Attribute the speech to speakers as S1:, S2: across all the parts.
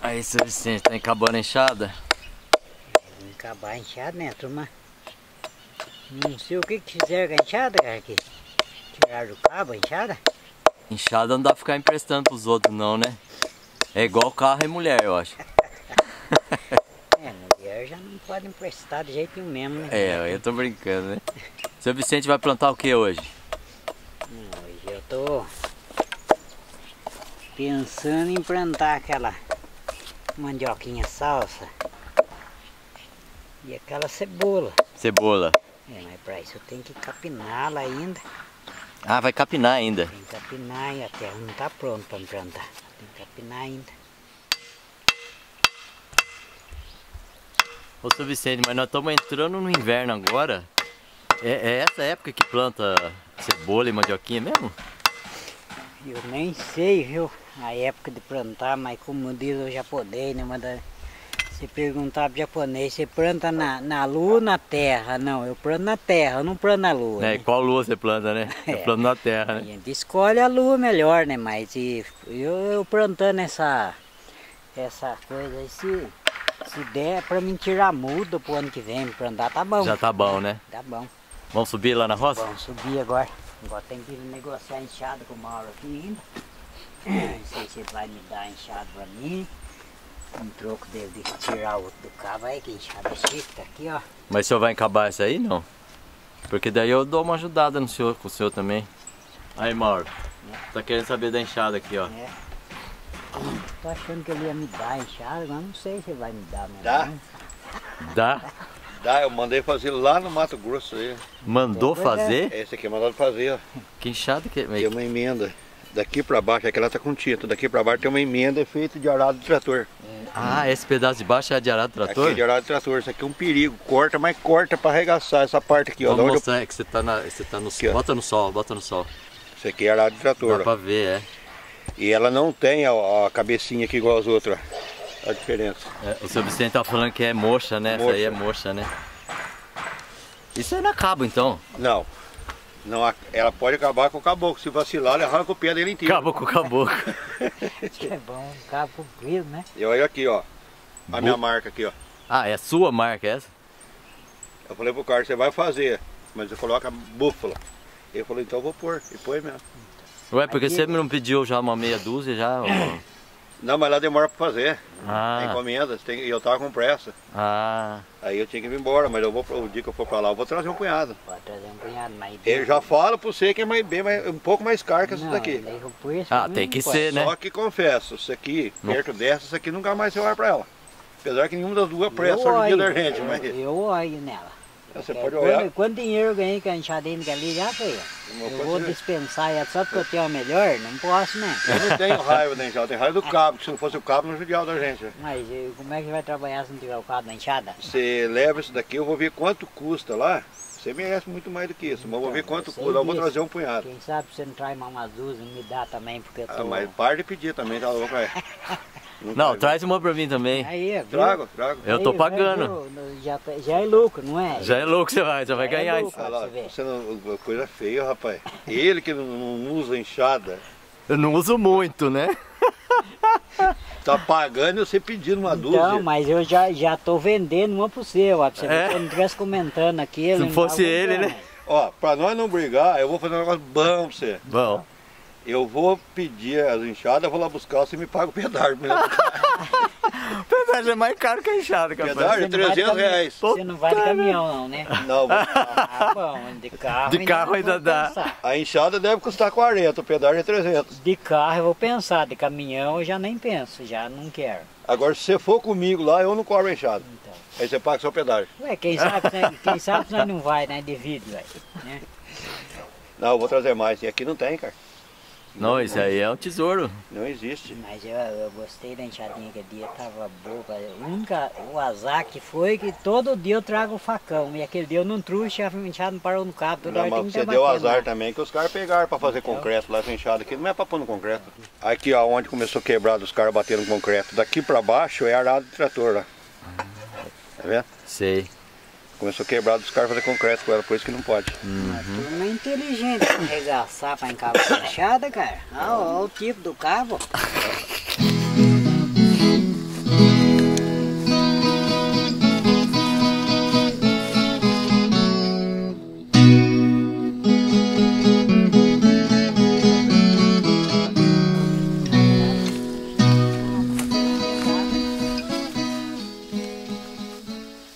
S1: Aí, seu Vicente, tá acabando a enxada?
S2: Vamos acabar a enxada, né, turma? Não sei o que fizeram com a enxada, cara, aqui. Tiraram do cabo a enxada?
S1: Enxada não dá pra ficar emprestando pros outros não, né? É igual carro e mulher, eu acho.
S2: Mulher já não pode emprestar de jeito nenhum mesmo, né?
S1: É, eu tô brincando, né? Seu Vicente vai plantar o que hoje?
S2: Hoje eu tô pensando em plantar aquela mandioquinha salsa e aquela cebola.
S1: Cebola.
S2: Mas pra isso eu tenho que capiná-la ainda.
S1: Ah, vai capinar ainda.
S2: Tem que capinar e a terra não tá pronta pra plantar. Tem que capinar ainda.
S1: Ô, seu Vicente, mas nós estamos entrando no inverno agora. É essa época que planta cebola e mandioquinha mesmo?
S2: Eu nem sei, viu, a época de plantar, mas como diz o japonês, né, se perguntar pro japonês, você planta na lua ou na terra? Não, eu planto na terra, eu não planto na lua.
S1: É,
S2: né?
S1: qual lua você planta, né? Eu planto na terra, né?
S2: A gente escolhe a lua melhor, né, mas eu plantando essa coisa aí, se der pra mim tirar muda pro ano que vem, plantar, tá bom.
S1: Já tá bom, né?
S2: Tá bom.
S1: Vamos subir lá na roça?
S2: Vamos subir agora. Agora tem que negociar a enxada com o Mauro aqui ainda. Não sei se ele vai me dar a enxada pra mim. Um troco dele de tirar o outro do cabo aí, que enxada chique, tá aqui, ó.
S1: Mas o senhor vai encabar essa aí, não? Porque daí eu dou uma ajudada no senhor, com o senhor também. Aí, Mauro, tá querendo saber da enxada aqui, ó.
S2: É. Tô achando que ele ia me dar a enxada, mas não sei se ele vai me dar mesmo.
S3: Dá?
S2: Né?
S1: Dá?
S3: Dá, eu mandei fazer lá no Mato Grosso aí.
S1: Mandou
S2: Pois é.
S1: fazer?
S3: Esse aqui é mandado fazer, ó.
S1: Que enxada que é?
S3: Tem uma emenda. Daqui pra baixo, aqui ela tá com tinta. Daqui pra baixo tem uma emenda feita de arado de trator.
S1: Ah, esse pedaço de baixo é de arado
S3: Aqui
S1: trator?
S3: é de arado de trator. Isso aqui é um perigo. Corta, mas corta pra arregaçar essa parte aqui, ó.
S1: Vamos
S3: Da onde
S1: mostrar, é que você tá no
S3: Aqui, ó.
S1: bota no sol, bota no sol.
S3: Isso aqui é arado de trator,
S1: Dá
S3: ó.
S1: pra ver, é.
S3: E ela não tem a cabecinha aqui igual as outras, ó. A diferença.
S1: O seu Vicente tá falando que é moxa, né? Essa aí é moxa, né? Isso aí não acaba então.
S3: Não. Não, ela pode acabar com o caboclo. Se vacilar, ele arranca o pé dele inteiro.
S1: Acabou com o caboclo.
S2: É bom, um cabo comprido, né?
S3: E olha aqui, ó. A minha marca aqui, ó.
S1: Ah, é a sua marca essa?
S3: Eu falei pro cara, você vai fazer, mas você coloca búfala. Ele falou, então eu vou pôr. E põe mesmo.
S1: Ué, porque você não pediu já uma meia dúzia já?
S3: Não, mas lá demora pra fazer.
S1: Ah.
S3: Tem encomendas, e eu tava com pressa.
S1: Ah.
S3: Aí eu tinha que ir embora, mas o dia que eu for pra lá, eu vou trazer um punhado.
S2: Pode trazer um punhado, mas...
S3: Eu já falo pra você que é um pouco mais caro que essa
S2: Não,
S3: daqui.
S2: daí o preço
S1: Ah,
S2: não
S1: tem que
S2: pode.
S1: ser, né?
S3: Só que confesso, isso aqui, perto dessa, isso aqui nunca mais você olha pra ela. Apesar que nenhuma das duas presta só no dia da gente, mas
S2: Eu olho nela.
S3: você pode olhar.
S2: Quanto dinheiro eu ganhei com a enxadinha ali já foi? Eu vou dispensar ela só porque eu tenho a melhor? Não posso, né?
S3: Eu não tenho raiva da enxada, eu tenho raiva do cabo, que se não fosse o cabo não judiava da gente.
S2: Mas como é que vai trabalhar se não tiver o cabo da enxada?
S3: Você leva isso daqui, eu vou ver quanto custa lá. Você merece muito mais do que isso, mas eu vou ver quanto custa, eu vou trazer um punhado.
S2: Quem sabe você não traz umas duas e me dá também, porque eu tô...
S3: Ah, mas para de pedir também, tá louco aí.
S1: Não, traz uma pra mim também.
S2: Aí, viu?
S3: Trago.
S1: Eu tô
S2: Aí,
S1: pagando.
S2: Já é lucro, não é?
S1: Já é louco você vai
S2: Já é
S1: ganhar
S2: louco.
S1: isso.
S3: Ah lá,
S2: Você vê.
S3: você não, coisa feia, rapaz. Ele que não usa enxada,
S1: Eu não uso muito, né?
S3: tá pagando e você pedindo uma dúzia.
S2: Então, mas eu já tô vendendo uma pro seu, ó, pra você ver, se eu não estivesse comentando aqui... ele
S1: Se
S2: não
S1: fosse
S2: tava
S1: ele,
S2: comprando.
S1: né?
S3: Ó, pra nós não brigar, eu vou fazer um negócio bom pra você.
S1: Bom.
S3: Eu vou pedir as enxadas, vou lá buscar, você me paga o pedágio mesmo.
S1: O pedágio é mais caro que a enxada, capaz.
S3: Pedágio?
S2: Você não vai de
S3: 300 reais.
S2: Você não vai de caminhão não, né?
S3: Não,
S2: Ah, bom, de carro...
S1: De carro ainda
S2: vou
S1: dá.
S2: pensar.
S3: a enxada deve custar 40, o pedágio é 300.
S2: De carro eu vou pensar, de caminhão eu já nem penso, já não quero.
S3: Agora, se você for comigo lá, eu não cobro a enxada.
S2: Então.
S3: Aí você paga seu pedágio.
S2: Ué, quem sabe se nós não vai, né, de vídeo, velho, né?
S3: Não, eu vou trazer mais. E aqui não tem, cara.
S1: Não, isso aí é um tesouro.
S3: Não existe.
S2: Mas eu gostei da enxadinha que dia, tava boa. O azar que foi que todo dia eu trago o facão. E aquele dia eu não trouxe, a enxada não parou no cabo. Toda
S3: Não,
S2: hora tem
S3: mas
S2: que
S3: você
S2: tá
S3: deu
S2: batendo
S3: azar
S2: lá.
S3: também, que os caras pegaram pra fazer concreto lá, essa enxada aqui. Não é pra pôr no concreto. Aqui, ó, onde começou a quebrar, os caras bateram no concreto. Daqui pra baixo é arado de trator lá. Tá vendo?
S1: Sei.
S3: Começou a quebrar dos caras fazer concreto com ela, por isso que não pode.
S2: A turma é inteligente pra arregaçar, pra encavar a enxada, cara. Olha o tipo do cabo.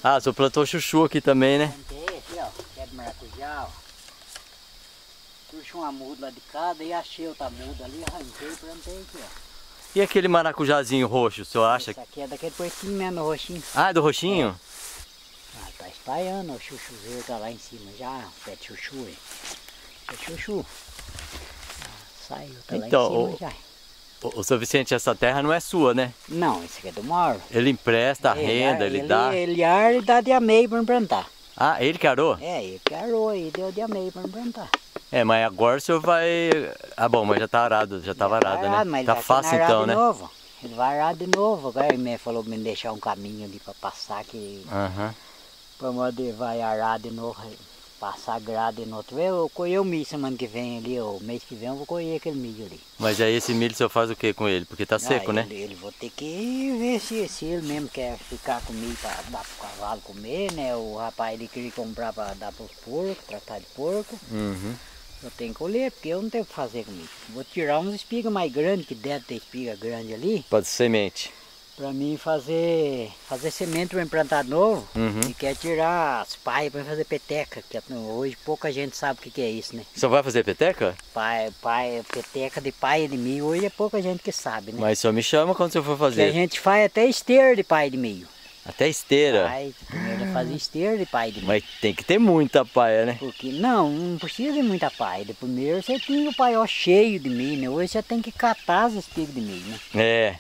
S1: Ah, você plantou chuchu aqui também, né?
S2: Plantei aqui, ó, pé de maracujá, ó. Puxei uma muda lá de cada e achei outra muda ali, arranquei e plantei aqui, ó.
S1: E aquele maracujazinho roxo, o senhor acha?
S2: Esse aqui é daquele porquinho mesmo, do roxinho.
S1: Ah, é do roxinho?
S2: Ah, tá espalhando, o chuchuzeiro tá lá em cima já, o pé de chuchu aí. Pé de chuchu. Saiu, tá
S1: Então,
S2: lá em cima já.
S1: O seu Vicente, essa terra não é sua, né?
S2: Não, esse aqui é do Mauro.
S1: Ele empresta, renda, ele dá.
S2: Ele arda e dá de ameio pra me plantar.
S1: Ah, ele que arou?
S2: É, ele que arou e deu de ameio pra me plantar.
S1: É, mas agora o senhor vai... Ah, bom, mas já tá arado, já tava arado, né?
S2: Mas
S1: Tá
S2: vai
S1: fácil
S2: arar
S1: então,
S2: de
S1: né?
S2: novo. Ele vai arar de novo. Agora ele me falou pra me deixar um caminho ali pra passar que...
S1: Aham.
S2: Pra poder vai arar de novo, passar grade de novo. Eu vou colher o milho semana que vem ali, o mês que vem eu vou colher aquele milho ali.
S1: Mas aí esse milho o senhor faz o que com ele? Porque tá seco, né?
S2: Ele vou ter que ver se ele mesmo quer ficar com milho para dar pro cavalo comer, né? O rapaz ele queria comprar para dar pros porcos, tratar de porco.
S1: Uhum.
S2: Eu tenho que colher, porque eu não tenho o que fazer com milho. Vou tirar uns espigas mais grandes, que deve ter espiga grande ali,
S1: Pode ser semente.
S2: para mim fazer semente para implantar de novo.
S1: Uhum.
S2: E quer tirar as paias para fazer peteca, que hoje pouca gente sabe o que é isso, né?
S1: O senhor vai fazer peteca?
S2: Peteca de paia de milho, hoje é pouca gente que sabe, né?
S1: Mas o senhor me chama quando o senhor for
S2: Que a
S1: fazer.
S2: gente faz até esteira de paia de milho.
S1: Até esteira.
S2: Primeiro é fazer esteira de paia de milho.
S1: Mas tem que ter muita paia, né?
S2: Porque não precisa de muita paia. De primeiro você tem o paiol cheio de milho, né? Hoje você tem que catar as espigas de milho, né?
S1: É.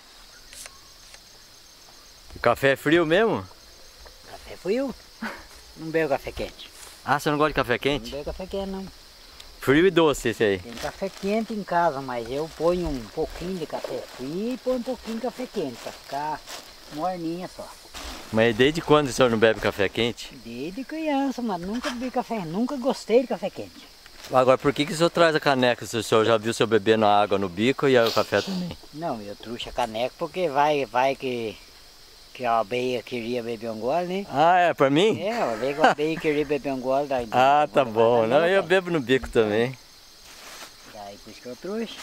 S1: O café é frio mesmo?
S2: Café frio. Não bebo café quente.
S1: Ah, você não gosta de café
S2: Não
S1: quente?
S2: bebo café quente, não.
S1: Frio e doce esse aí.
S2: Tem café quente em casa, mas eu ponho um pouquinho de café frio e ponho um pouquinho de café quente, pra ficar morninha só.
S1: Mas desde quando o senhor não bebe café quente?
S2: Desde criança, mas nunca bebi café, nunca gostei de café quente.
S1: Agora, por que o senhor traz a caneca se o senhor já viu o senhor bebendo a água no bico e aí o café também?
S2: Não, eu trouxe a caneca porque vai que a abelha queria beber um gole, né?
S1: Ah, é pra mim?
S2: É, a abelha queria beber um gole, daí...
S1: Ah, tá bom. Não, eu bebo no bico também.
S2: Daí por isso que eu trouxe.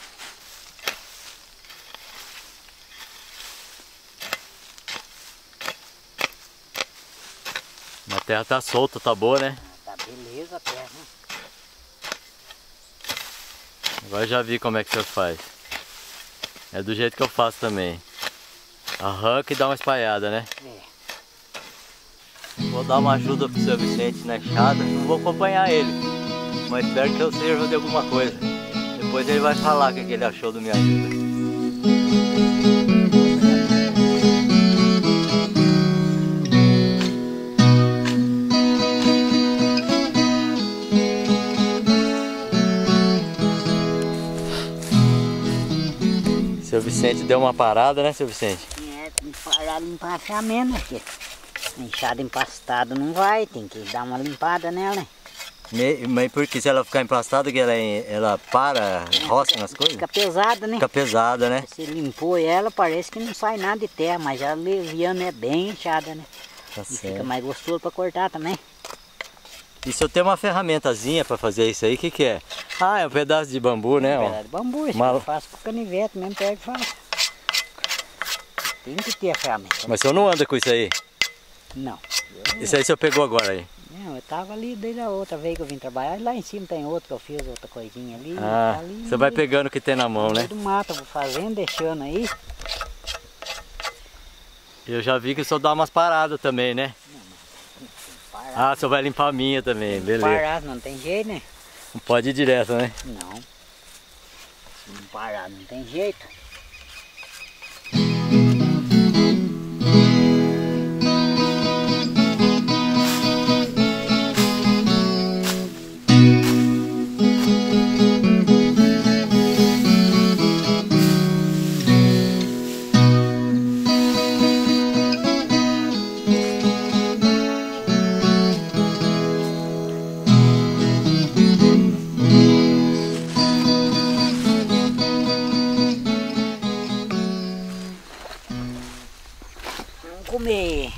S1: A terra tá solta, tá boa, né?
S2: Tá beleza a terra.
S1: Agora eu já vi como é que o senhor faz. É do jeito que eu faço também. Arranca e dá uma espalhada, né?
S2: É.
S1: Vou dar uma ajuda pro seu Vicente na enxada. Não vou acompanhar ele, mas espero que eu sirva de alguma coisa. Depois ele vai falar o que ele achou da minha ajuda. Seu Vicente deu uma parada, né, seu Vicente?
S2: É, tem que parar limpar a ferramenta aqui. A enxada empastada não vai, tem que dar uma limpada nela, né?
S1: Mas porque se ela ficar emplastada, que ela para, roça nas coisas?
S2: Fica pesada, né?
S1: Fica pesada, né?
S2: Você limpou ela, parece que não sai nada de terra, mas ela leviana é bem inchada, né?
S1: Tá
S2: E fica
S1: certo.
S2: mais gostoso para cortar também.
S1: E se eu tenho uma ferramentazinha para fazer isso aí, o que que é? Ah, é um pedaço de bambu, né?
S2: É
S1: ó.
S2: pedaço de bambu, isso
S1: Uma-
S2: eu faço com canivete mesmo, pego e faço. Tem que ter a ferramenta.
S1: Mas o senhor não anda com isso aí?
S2: Não.
S1: Isso aí o senhor pegou agora aí?
S2: Não, eu tava ali desde a outra vez que eu vim trabalhar. Lá em cima tem outro que eu fiz, outra coisinha ali.
S1: Ah,
S2: tá ali,
S1: você vai pegando o que tem na mão,
S2: no
S1: né?
S2: meio do mato, eu vou fazendo, deixando aí.
S1: Eu já vi que o senhor dá umas paradas também, né?
S2: Parar,
S1: Ah, o senhor vai limpar a minha também, beleza.
S2: parar não tem jeito, né?
S1: Não pode ir direto, né?
S2: Não. Se não parar não tem jeito. Vamos comer.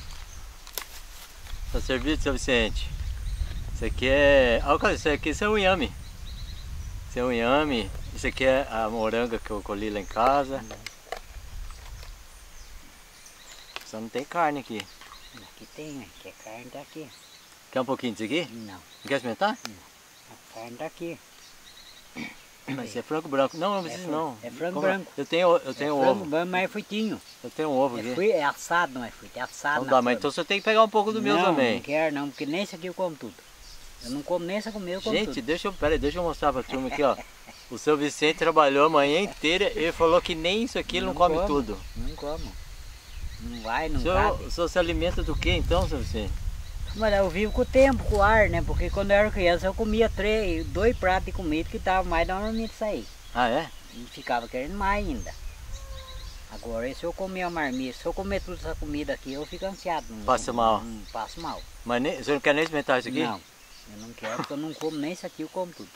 S1: Tá servido, seu Vicente? Isso aqui é... Ah, isso aqui é um inhame. Isso é um inhame. Isso aqui é a moranga que eu colhi lá em casa. Só não tem carne aqui.
S2: Aqui tem, aqui a carne tá aqui.
S1: Quer um pouquinho disso aqui?
S2: Não,
S1: Não quer experimentar?
S2: a carne tá aqui.
S1: Mas isso é frango branco. Não, não precisa não.
S2: É frango
S1: Como-
S2: branco.
S1: Eu tenho
S2: Frango
S1: ovo.
S2: branco, mas é fritinho.
S1: Eu tenho um ovo aqui.
S2: É assado, não é frito, é assado
S1: Não
S2: na
S1: dá, mas
S2: forma.
S1: então você tem que pegar um pouco do meu
S2: Não,
S1: também.
S2: não quero não, porque nesse aqui eu como tudo. Eu não como nessa comida, eu como
S1: Gente,
S2: tudo.
S1: peraí, deixa eu mostrar pra turma aqui, ó. O seu Vicente trabalhou a manhã inteira e ele falou que nem isso aqui ele não come
S2: como,
S1: tudo.
S2: Não como. Não vai, não
S1: O
S2: cabe.
S1: senhor se alimenta do que então, seu Vicente?
S2: Mas eu vivo com o tempo, com o ar, né? Porque quando eu era criança eu comia 2 pratos de comida que dava mais da marmita sair.
S1: Ah, é?
S2: E ficava querendo mais ainda. Agora, se eu comer a marmita, se eu comer toda essa comida aqui, eu fico ansiado.
S1: Passa mal.
S2: Não passo mal.
S1: Mas você não quer nem experimentar isso aqui?
S2: Não, eu não quero, porque eu não como nem isso aqui, eu como tudo.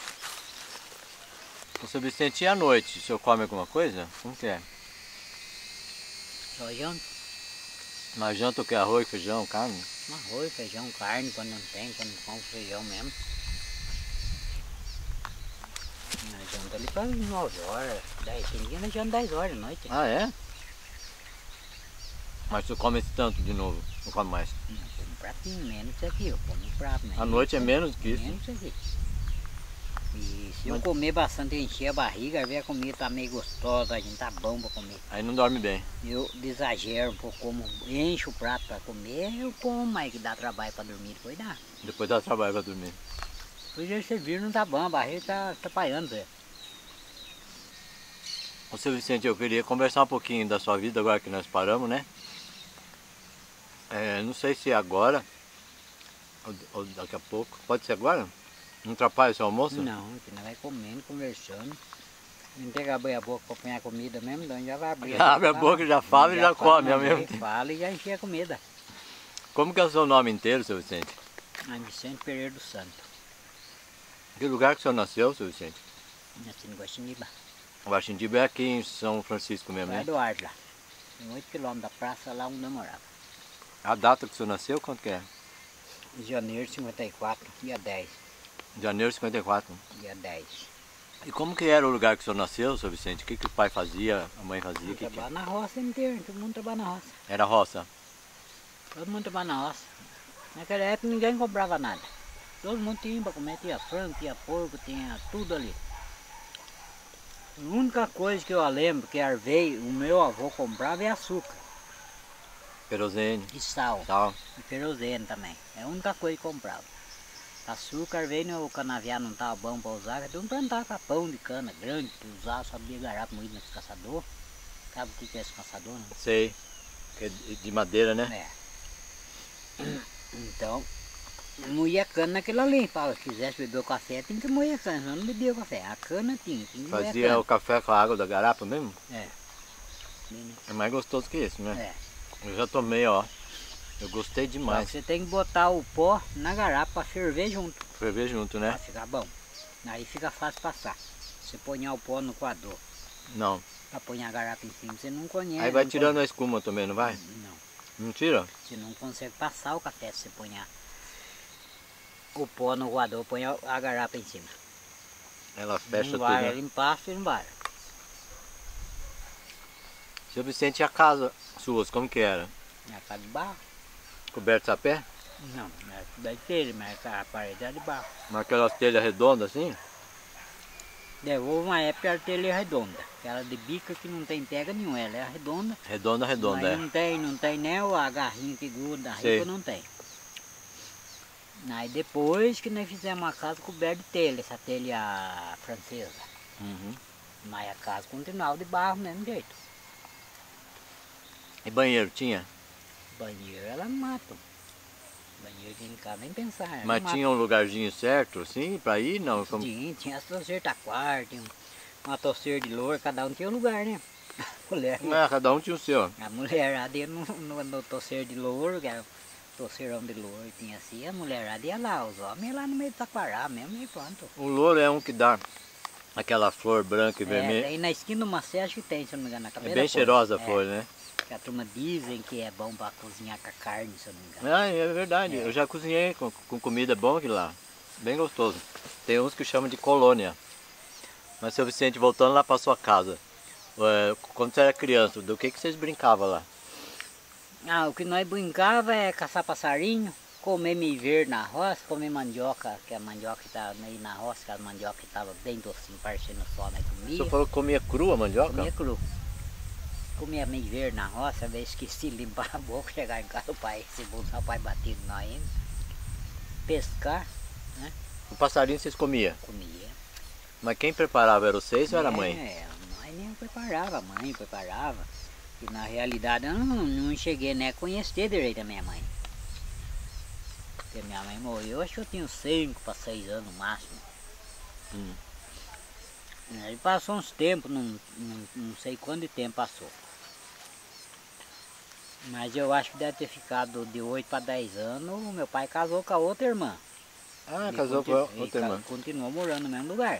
S1: O seu Vicente, e à noite, o senhor come alguma coisa? Como que é?
S2: Só janta,
S1: Mas janta o que? Arroz, feijão, carne?
S2: arroz, feijão, carne, quando não tem, quando não como feijão mesmo. Nós janta ali para 9 horas, 10, tem dia nós janta 10 horas da noite.
S1: Ah, é? Mas você come esse tanto de novo, não come mais.
S2: Não, eu como um pratinho, menos isso aqui, eu como um prato. Né?
S1: À noite é menos que isso.
S2: Menos isso aqui. E se eu comer bastante, encher a barriga, às vezes a comida tá meio gostosa, a gente tá bom para comer.
S1: Aí não dorme bem.
S2: Eu exagero um pouco, como encho o prato para comer, eu como, mas que dá trabalho para dormir, depois dá.
S1: Depois dá trabalho pra dormir.
S2: Hoje você viu, não tá bom, a barriga tá atrapalhando, Zé.
S1: Ô, seu Vicente, eu queria conversar um pouquinho da sua vida agora que nós paramos, né? Não sei se é agora ou daqui a pouco. Pode ser agora? Não atrapalha o seu almoço?
S2: Não, que nós vai comendo, conversando. Não tem que abrir a boca para apanhar comida mesmo, então já vai abrir.
S1: Já abre a boca, já fala e já come ao mesmo tempo.
S2: Fala e já enche a comida.
S1: Como que é o seu nome inteiro, seu Vicente?
S2: Vicente Pereira do Santo,
S1: Que lugar que o senhor nasceu, seu Vicente?
S2: nasci no Guaxiniba.
S1: O Guaxindiba é aqui em São Francisco mesmo,
S2: Vai
S1: né?
S2: Eduardo lá. Tem 8 quilômetros da praça lá onde eu morava.
S1: A data que o senhor nasceu, quanto que é?
S2: Em janeiro de 54, dia 10.
S1: Janeiro de 54.
S2: Dia 10.
S1: E como que era o lugar que o senhor nasceu, seu Vicente? O que, que o pai fazia, a mãe fazia? O que que...
S2: Trabalha na roça inteira, todo mundo trabalha na roça.
S1: Era roça?
S2: Todo mundo trabalha na roça. Naquela época ninguém comprava nada. Todo mundo tinha para comer, tinha frango, tinha porco, tinha tudo ali. A única coisa que eu lembro que arvei, o meu avô comprava é açúcar
S1: Querosene,
S2: e sal.
S1: tal.
S2: E querosene também. É a única coisa que comprava. Açúcar veio, o canavial não estava bom para usar, então não plantava capão de cana grande para usar, sabia garapa moído nesse caçador. Sabe o que é esse caçador, né?
S1: Sei. Que é de madeira, né?
S2: É. Então, moía cana naquilo ali. Se quisesse beber o café, tinha que moer a cana, senão não bebia o café. A cana tinha que moer a
S1: Fazia
S2: cana.
S1: o café com a água da garapa mesmo?
S2: É.
S1: É mais gostoso que esse, né?
S2: É.
S1: Eu já tomei, ó. Eu gostei
S2: Só
S1: demais.
S2: que você tem que botar o pó na garapa para ferver junto,
S1: Ferver junto,
S2: para
S1: né?
S2: ficar bom. Aí fica fácil passar. Você põe o pó no coador,
S1: Não.
S2: para pôr a garapa em cima, você não conhece.
S1: Aí vai
S2: não
S1: tirando a espuma também, não vai?
S2: Não,
S1: Não tira?
S2: você não consegue passar o café se você põe o pó no coador, põe a garapa em cima.
S1: Ela fecha
S2: Não
S1: tudo,
S2: vai
S1: né?
S2: limpar, você não vai.
S1: Seu Vicente, e a casa suas, como que era?
S2: É a casa de barro?
S1: Coberta a pé?
S2: Não, é da telha, mas a parede é de barro.
S1: Mas aquelas telhas redondas assim?
S2: Houve uma época que era telha redonda, aquela de bica que não tem pega nenhuma, ela é redonda.
S1: Redonda, redonda,
S2: Mas
S1: é.
S2: não tem nem a garrinha que gruda, a
S1: Sei.
S2: ripa não tem. Aí depois que nós fizemos uma casa coberta de telha, essa telha francesa.
S1: Uhum.
S2: Mas a casa continuava de barro do mesmo jeito.
S1: E banheiro tinha?
S2: Banheiro ela mata. Banheiro aqui em casa nem pensar. ela
S1: Mas
S2: mata.
S1: tinha um lugarzinho certo, assim, pra ir? Não, como...
S2: Tinha as torceiras taquar, tinha uma torceira de louro, cada um tinha um lugar, né? Mulher,
S1: Não, cada um tinha o seu.
S2: a mulherada ia no torceiro de louro, que era o torceirão de louro, tinha assim, a mulherada ia lá, os homens iam lá no meio do taquará mesmo e pronto.
S1: O louro é um que dá aquela flor branca e vermelha.
S2: Aí na esquina do Macé acho que tem, se eu não me engano, na
S1: É
S2: cabeça.
S1: bem cheirosa a flor, né?
S2: Que a turma dizem que é bom para cozinhar com a carne, se eu não me engano.
S1: Ah, é verdade. Eu já cozinhei com comida boa aqui lá. Bem gostoso. Tem uns que chamam de colônia. Mas, seu Vicente, voltando lá para sua casa. Quando você era criança, do que vocês brincavam lá?
S2: Ah, o que nós brincava é caçar passarinho, comer milho verde na roça, comer mandioca, que a mandioca estava meio na roça, que a mandioca estava bem docinho, parecendo só, nós
S1: O
S2: comia.
S1: senhor falou que comia crua a mandioca?
S2: Comia cru. Comia milho verde na roça, às vezes esqueci de limpar a boca, chegar em casa, o pai, esse bolso, o pai batido nós ainda. Pescar,
S1: O passarinho vocês comiam?
S2: comia.
S1: Mas quem preparava era vocês ou era a mãe?
S2: É, a mãe nem preparava, a mãe preparava. E na realidade eu não cheguei nem a conhecer direito a minha mãe. Porque minha mãe morreu, acho que eu tinha 5 para 6 anos no máximo. Aí passou uns tempos, não sei quanto tempo passou. Mas eu acho que deve ter ficado de 8 para 10 anos, o meu pai casou com a outra irmã.
S1: Ah,
S2: E
S1: casou com a outra irmã.
S2: Continuou morando no mesmo lugar.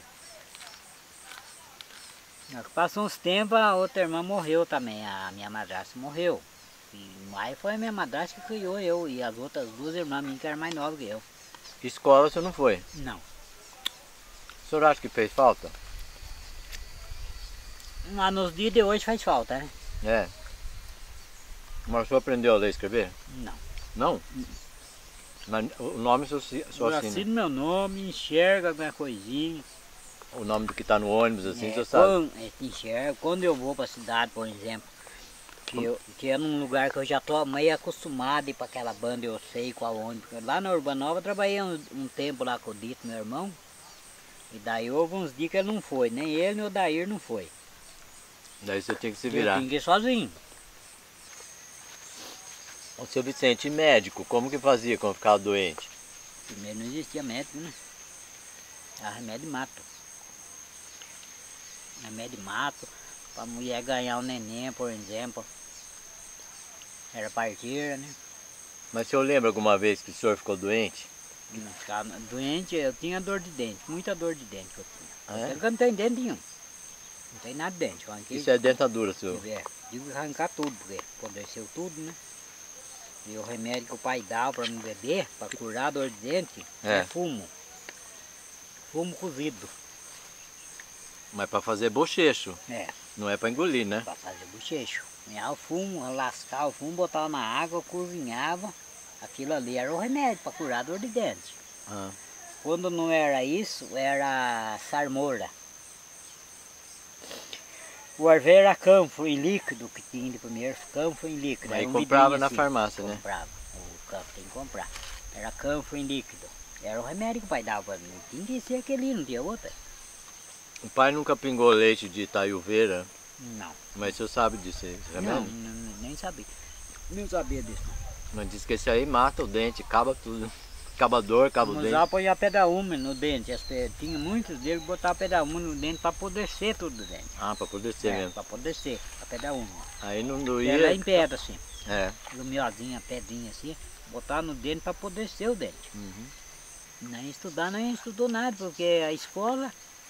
S2: Passou uns tempos, a outra irmã morreu também, a minha madrasta morreu. Mas foi a minha madrasta que criou eu e as outras 2 irmãs minhas que eram mais novas que eu.
S1: Escola você não foi?
S2: Não.
S1: O senhor acha que fez falta?
S2: Mas nos dias de hoje faz falta, né?
S1: É. Mas o senhor aprendeu a ler e escrever?
S2: Não.
S1: Não? Mas o nome o senhor
S2: Eu
S1: assina?
S2: assino meu nome, enxerga minha coisinha.
S1: O nome do que está no ônibus, assim, o senhor sabe?
S2: Enxerga. Quando eu vou para a cidade, por exemplo, que é num lugar que eu já estou meio acostumado a ir para aquela banda, eu sei qual ônibus. Lá na Urbanova eu trabalhei um tempo lá com o Dito, meu irmão. E daí houve uns dias que ele não foi, nem ele nem o Dair não foi.
S1: Daí você tinha que se
S2: Eu
S1: virar.
S2: tinha que ir sozinho.
S1: O seu Vicente, médico, como que fazia quando ficava doente?
S2: Primeiro não existia médico, né? Era remédio de mato. Remédio de mato, para a mulher ganhar um neném, por exemplo. Era parteira, né?
S1: Mas o senhor lembra alguma vez que o senhor ficou doente?
S2: Não ficava doente, eu tinha dor de dente, muita dor de dente que eu tinha.
S1: Ah, é?
S2: Eu não tenho dente nenhum. Não tem nada de dente.
S1: Isso é dentadura, senhor.
S2: Digo que arrancar tudo, porque apodreceu tudo, né? E o remédio que o pai dava para me beber, para curar a dor de dente, é fumo. Fumo cozido.
S1: Mas para fazer bochecho,
S2: É,
S1: não é para engolir, né?
S2: para fazer bochecho. Punhava o fumo, lascava o fumo, botava na água, cozinhava. Aquilo ali era o remédio para curar a dor de dente.
S1: Ah.
S2: Quando não era isso, era sarmora. O arvé era camfo em líquido que tinha de primeiro, camfo em líquido.
S1: Aí
S2: era um
S1: comprava
S2: vidrinho
S1: na
S2: assim.
S1: farmácia, né?
S2: Comprava, o camfo tem que comprar. Era camfo em líquido. Era o remédio que o pai dava para mim. Tinha que ser aquele, não tinha outra.
S1: O pai nunca pingou leite de Itaiuveira,
S2: Não.
S1: mas o senhor sabe disso aí, remédio?
S2: Nem sabia. Nem sabia disso.
S1: Mas diz que esse aí mata o dente, acaba tudo. Acaba a dor, acaba o dente.
S2: Usava põe a pedra úmida no dente. Tinha muitos deles que botavam pedra úmida no dente para poder ser tudo do dente.
S1: Ah, para poder ser mesmo.
S2: Para poder ser, a pedra úmida.
S1: Aí não
S2: Ela
S1: doía.
S2: em pedra assim.
S1: É.
S2: Lumiozinha, pedrinha assim, botar no dente para poder ser o dente.
S1: Uhum.
S2: Nem estudar, nem estudou nada, porque a escola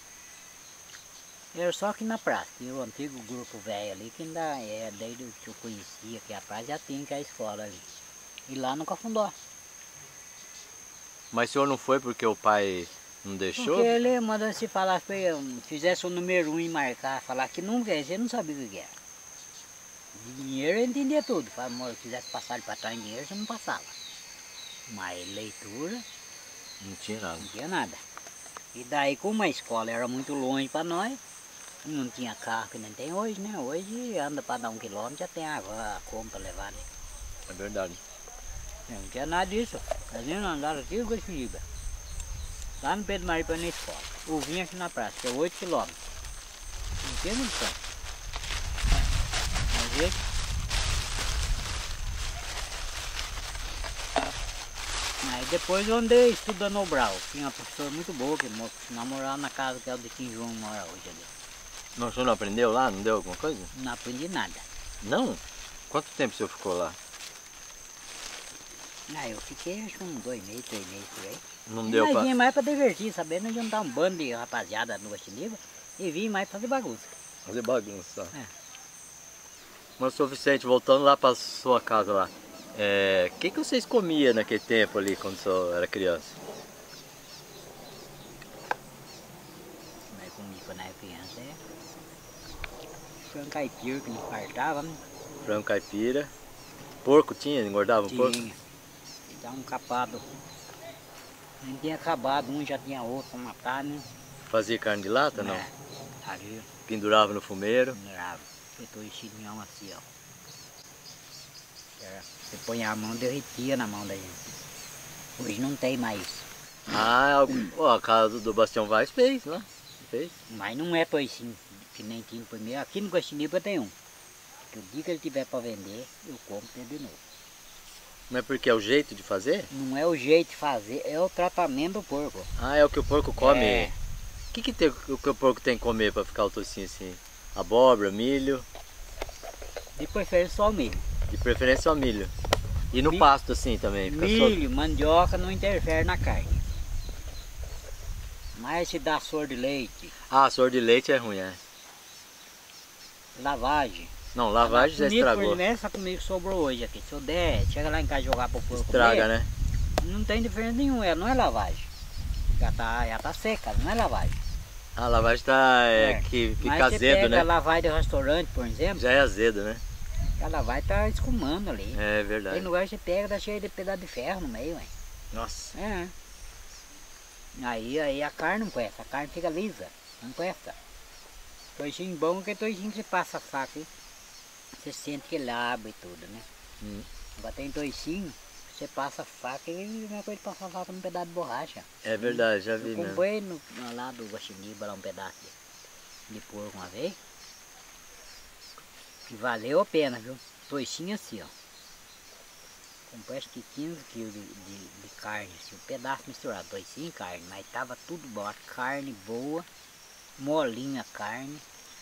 S2: era só aqui na praça. Tinha o antigo grupo velho ali, que ainda é, desde que eu conhecia que a praça já tinha que é a escola ali. E lá no Cafundó.
S1: Mas o senhor não foi porque o pai não deixou?
S2: Porque ele mandou se falar, fizesse o número 1 e marcar, falar que nunca, você não sabia o que era. De dinheiro eu entendia tudo. Se quisesse passar para trás em dinheiro, você não passava. Mas leitura,
S1: Não tinha nada.
S2: não tinha nada. E daí, como a escola era muito longe para nós, não tinha carro que nem tem hoje, né? Hoje anda para dar 1 quilômetro, já tem a conta levar, né?
S1: É verdade.
S2: Não tinha nada disso. A gente andava aqui com esse Giba. Lá no Pedro Maria para ir na escola. Eu vim aqui na praça, que é 8 quilômetros. Não tinha noção. Mas ele... Aí depois eu andei estudando no Brau. Tinha uma professora muito boa que namorava na casa que é o de Kim João mora hoje ali.
S1: Não, o senhor não aprendeu lá? Não deu alguma coisa?
S2: Não aprendi nada.
S1: Não? Quanto tempo o senhor ficou lá?
S2: Ah, eu fiquei acho que uns 2 meses, 3 meses por aí.
S1: Não deu
S2: Mas
S1: pra...
S2: vinha mais para divertir, sabendo juntar um bando de rapaziada no Guatiniba e vim mais fazer bagunça.
S1: fazer bagunça.
S2: É.
S1: Mas, senhor Vicente, voltando lá para sua casa lá, o que vocês comiam naquele tempo ali, quando o senhor era criança?
S2: Mas comigo quando era criança frango caipira que nos fartava, né?
S1: Frango caipira. porco tinha? Engordava um porco?
S2: Tinha. Dá um capado. Nem tinha acabado, um já tinha outro pra matar, né?
S1: Fazia carne de lata, não?
S2: É, ali,
S1: Pendurava no fumeiro.
S2: bravo. Feito esse chilhão assim, ó. Você põe a mão, derretia na mão da gente. Hoje não tem mais isso.
S1: Ah, a casa do Bastião Vaz fez lá. Fez.
S2: Mas não é toicinho, que nem tinha no primeiro. Aqui no Guaxinipa tem um. Que o dia que ele tiver para vender, eu compro ele de novo.
S1: Mas porque é o jeito de fazer?
S2: Não é o jeito de fazer, é o tratamento do porco.
S1: Ah, é o que o porco come?
S2: É.
S1: O que o porco tem que comer para ficar o tocinho assim? Abóbora, milho?
S2: De preferência só o milho.
S1: De preferência só milho. E no pasto assim também? Fica
S2: Milho, mandioca não interfere na carne. Mas se dá soro de leite,
S1: Ah, soro de leite é ruim, é?
S2: lavagem.
S1: Não, lavagem já estragou.
S2: Por essa comida que sobrou hoje aqui. Se eu der, chega lá em casa jogar pro porco
S1: Estraga,
S2: comer,
S1: né?
S2: não tem diferença nenhuma, ela não é lavagem. Já tá seca, não é lavagem.
S1: A lavagem tá, que fica
S2: Mas você
S1: azedo,
S2: pega
S1: né?
S2: a lavagem de restaurante, por exemplo,
S1: Já é azedo, né?
S2: a lavagem tá escumando ali.
S1: É
S2: Tem
S1: verdade.
S2: lugar que você pega, tá cheio de pedaço de ferro no meio, hein?
S1: Nossa.
S2: É. Aí a carne não presta, a carne fica lisa, não presta. Toicinho bom que toicinho que você passa a faca, hein? Você sente que ele abre e tudo, né? Agora tem toicinho, você passa a faca e não é coisa de passar a faca num pedaço de borracha.
S1: É verdade, já vi
S2: Eu
S1: mesmo.
S2: comprei lá do Guaxinipa, lá um pedaço de porco uma vez. E valeu a pena, viu? Toicinho assim, ó. Comprei acho que 15 quilos de carne, assim, um pedaço misturado, toicinho e carne, mas tava tudo bom, a carne boa, molinha a carne,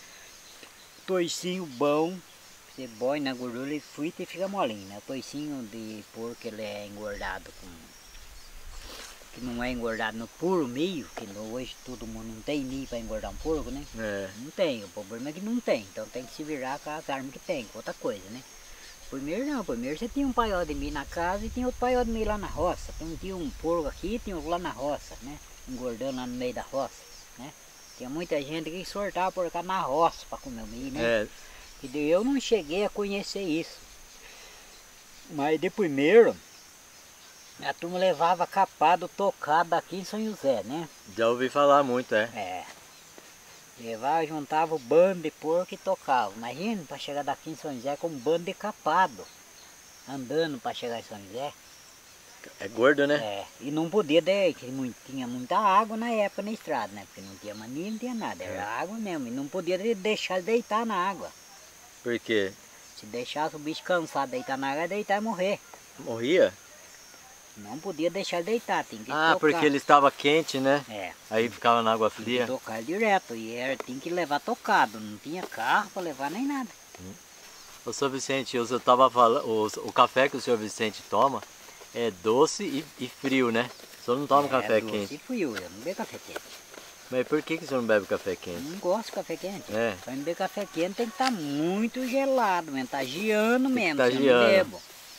S2: toicinho bom, você põe na gordura e frita e fica molinho, né? O toicinho de porco ele é engordado com... que não é engordado no puro milho, que hoje todo mundo não tem milho para engordar um porco, né?
S1: É.
S2: Não tem, o problema é que não tem, então tem que se virar com as armas que tem, com outra coisa, né? Primeiro não, primeiro você tinha um paiol de milho na casa e tinha outro paiol de milho lá na roça. Então tinha um porco aqui e tinha outro lá na roça, né? Engordando lá no meio da roça, né? Tinha muita gente que sortava por cá na roça para comer o milho, né?
S1: É.
S2: E eu não cheguei a conhecer isso. Mas de primeiro, a turma levava capado, tocado aqui em São José, né?
S1: Já ouvi falar muito, é.
S2: É. Levava, juntava o bando de porco e tocava. Imagina para chegar daqui em São José com um bando de capado. Andando para chegar em São José.
S1: É gordo, né?
S2: É. E não podia, tinha muita água na época na estrada, né? Porque não tinha mania, não tinha nada. Era água mesmo. E não podia deixar ele deitar na água.
S1: Por quê?
S2: Se deixasse o bicho cansado deitar na água, ia deitar e morrer.
S1: Morria?
S2: Não podia deixar ele deitar, tem que
S1: Ah,
S2: tocar.
S1: porque ele estava quente, né?
S2: É.
S1: Aí ficava na água
S2: Tinha
S1: fria.
S2: que tocar direto. E tinha que levar tocado. Não tinha carro para levar nem nada.
S1: Ô, senhor Vicente, eu tava falando, o café que o senhor Vicente toma é doce e frio, né? O senhor não toma café
S2: doce
S1: quente.
S2: e frio, eu não bebo café quente.
S1: Mas por que o senhor não bebe café
S2: Eu
S1: quente?
S2: não gosto de café quente.
S1: É.
S2: Para beber café quente tem que estar muito gelado mesmo, tá geando mesmo.
S1: tá
S2: senão eu
S1: geando.
S2: não bebo.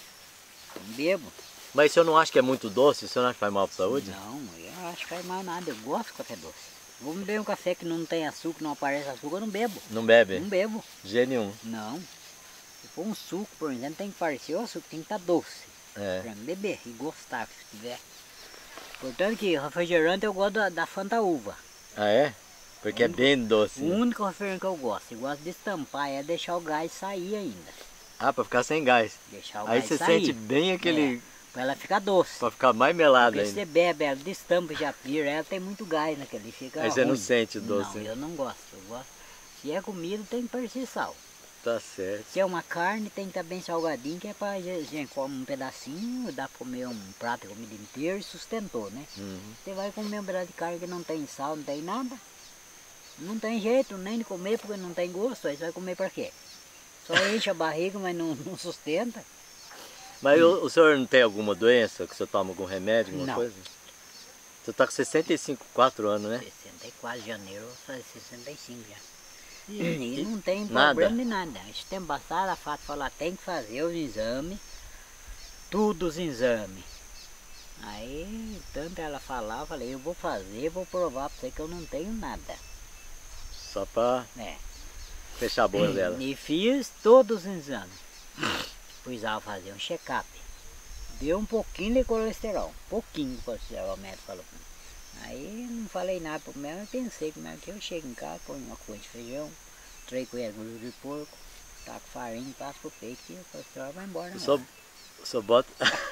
S2: Não bebo.
S1: Mas o senhor não acha que é muito doce? O senhor não acha que faz mal para a saúde?
S2: Não, eu acho que faz mal nada, eu gosto de café doce. Vou beber um café que não tem açúcar, não aparece açúcar, eu não bebo.
S1: Não bebe?
S2: Não bebo.
S1: De jeito nenhum.
S2: Não. Se for um suco, por exemplo, tem que parecer o açúcar, tem que estar doce.
S1: É.
S2: Pra mim beber e gostar, se tiver. Portanto que refrigerante eu gosto da Fanta Uva.
S1: Ah, é? Porque é bem doce.
S2: O único refrigerante que eu gosto de estampar é deixar o gás sair ainda.
S1: Ah, para ficar sem gás.
S2: Deixar o
S1: Aí
S2: gás
S1: você
S2: sair.
S1: sente bem aquele...
S2: Pra ela ficar doce.
S1: Para ficar mais melado
S2: Porque se você
S1: ainda.
S2: bebe, ela destampa e já vira, ela tem muito gás naquele, fica
S1: Aí você não
S2: ruim.
S1: sente o doce.
S2: Não, eu não gosto, eu gosto. Se é comida, tem que parecer sal.
S1: Tá certo.
S2: Se é uma carne, tem que estar bem salgadinho, que é pra gente come um pedacinho, dá pra comer um prato de comida inteiro e sustentou, né? Você vai comer um pedaço de carne que não tem sal, não tem nada, não tem jeito nem de comer porque não tem gosto, aí você vai comer pra quê? Só enche a barriga, mas não sustenta.
S1: Mas o senhor não tem alguma doença que o senhor toma algum remédio, alguma
S2: Não.
S1: coisa? Você tá com 64 anos, né?
S2: 64 de janeiro, vou fazer 65 já. E não tem
S1: Nada?
S2: problema de nada. Esse tempo passado a Fátima falou, tem que fazer os exames, tudo os exames. Aí, tanto ela falava, eu falei, eu vou fazer, vou provar pra você que eu não tenho nada.
S1: Só pra
S2: É.
S1: fechar a boca dela.
S2: E fiz todos os exames. precisava fazer um check-up. Deu um pouquinho de colesterol, pouquinho de colesterol, o médico falou. Aí não falei nada pro médico, eu pensei como é que eu chego em casa, ponho uma coisa de feijão, 3 colheres de gordura de porco, taco farinha, passo pro peito e o colesterol vai embora.
S1: O senhor bota...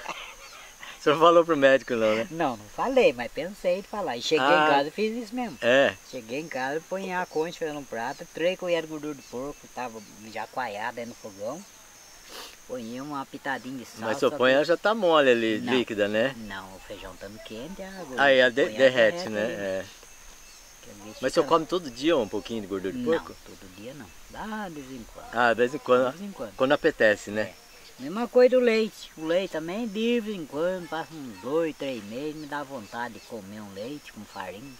S1: O senhor falou pro médico não, né?
S2: Não falei, mas pensei de falar. E cheguei em casa e fiz isso mesmo.
S1: É.
S2: Cheguei em casa, ponho a concha feijão no prato, 3 colheres de gordura de porco, tava já coalhada aí no fogão. Põe uma pitadinha de sal.
S1: Mas se eu põe ela já tá mole ali,
S2: Não.
S1: líquida, né?
S2: Não, o feijão estando quente, a gordura.
S1: Aí ela
S2: põe,
S1: derrete, né?
S2: ali.
S1: É.
S2: Que o bicho
S1: Mas o senhor
S2: fica-
S1: come todo dia um pouquinho de gordura de porco?
S2: Não, todo dia não. Dá de vez em quando.
S1: Ah, de vez em quando.
S2: De vez em quando.
S1: Quando apetece, né?
S2: É. Mesma coisa do leite. O leite também, de vez em quando, passa uns 2, 3 meses, me dá vontade de comer um leite com farinha.